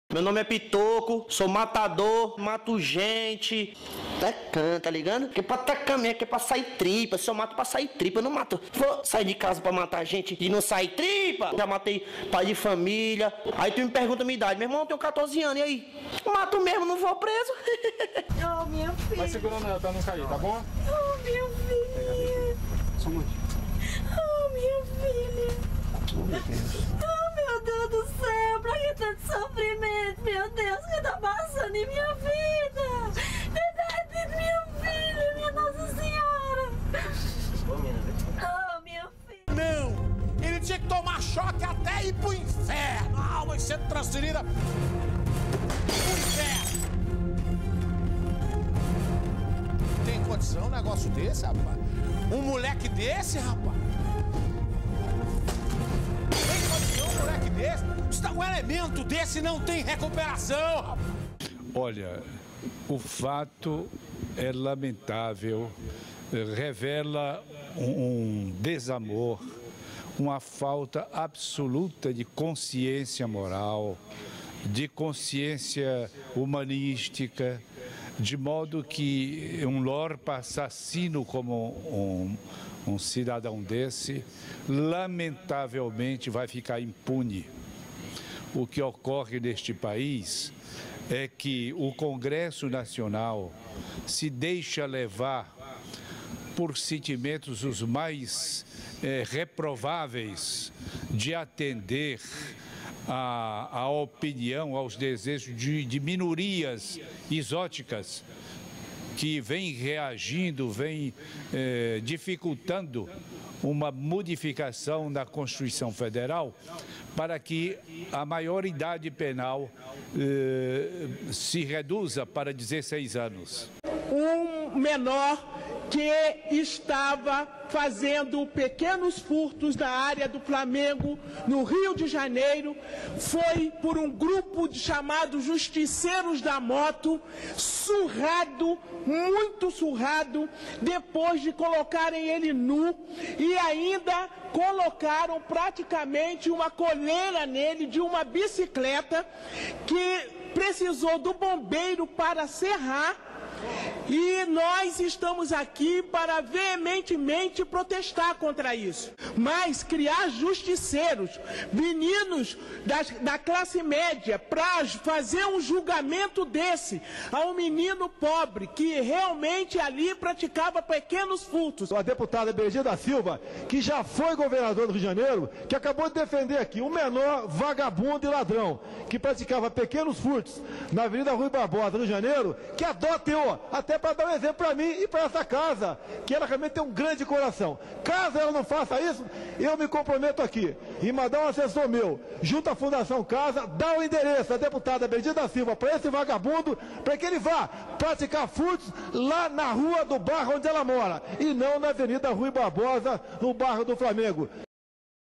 Meu nome é Pitoco, sou matador, mato gente. Tacan, tá ligado? Que pra tacar mesmo, que é pra sair tripa. Se eu mato pra sair tripa, eu não mato. Vou sair de casa pra matar gente e não sair tripa. Já matei pai de família. Aí tu me pergunta a minha idade. Meu irmão, eu tenho 14 anos, e aí? Mato mesmo, não vou preso. Oh, minha filha. Vai segurando ela pra não cair, tá bom? Oh, minha filha. Só um minutinho. Oh, minha filha. Oh, meu Deus do céu, pra que tanto sofrimento? Meu Deus, o que tá passando em minha vida? Verdade, minha filha, minha Nossa Senhora. Oh, minha filha. Não, ele tinha que tomar choque até ir pro inferno. A alma sendo transferida pro inferno. Tem condição um negócio desse, rapaz? Um moleque desse, rapaz? Um moleque desse, um elemento desse não tem recuperação. Olha, o fato é lamentável, revela um desamor, uma falta absoluta de consciência moral, de consciência humanística, de modo que um lorpa assassino como um cidadão desse, lamentavelmente vai ficar impune. O que ocorre neste país é que o Congresso Nacional se deixa levar por sentimentos os mais reprováveis de atender à opinião, aos desejos de minorias exóticas que vem reagindo, vem dificultando uma modificação da Constituição Federal para que a maioridade penal se reduza para 16 anos. Um menor que estava fazendo pequenos furtos na área do Flamengo, no Rio de Janeiro, foi por um grupo chamado Justiceiros da Moto, surrado, muito surrado, depois de colocarem ele nu e ainda colocaram praticamente uma coleira nele de uma bicicleta que precisou do bombeiro para serrar. E nós estamos aqui para veementemente protestar contra isso. Mas criar justiceiros, meninos da classe média, para fazer um julgamento desse a um menino pobre que realmente ali praticava pequenos furtos. A deputada Benedita Silva, que já foi governador do Rio de Janeiro, que acabou de defender aqui um menor vagabundo e ladrão, que praticava pequenos furtos na Avenida Rui Barbosa, Rio de Janeiro, que adote-o, até para dar um exemplo para mim e para essa casa, que ela realmente tem um grande coração. Caso ela não faça isso, eu me comprometo aqui em mandar um assessor meu, junto à Fundação Casa, dar o endereço da deputada Benedita Silva para esse vagabundo, para que ele vá praticar furtos lá na rua do bairro onde ela mora, e não na Avenida Rui Barbosa, no bairro do Flamengo.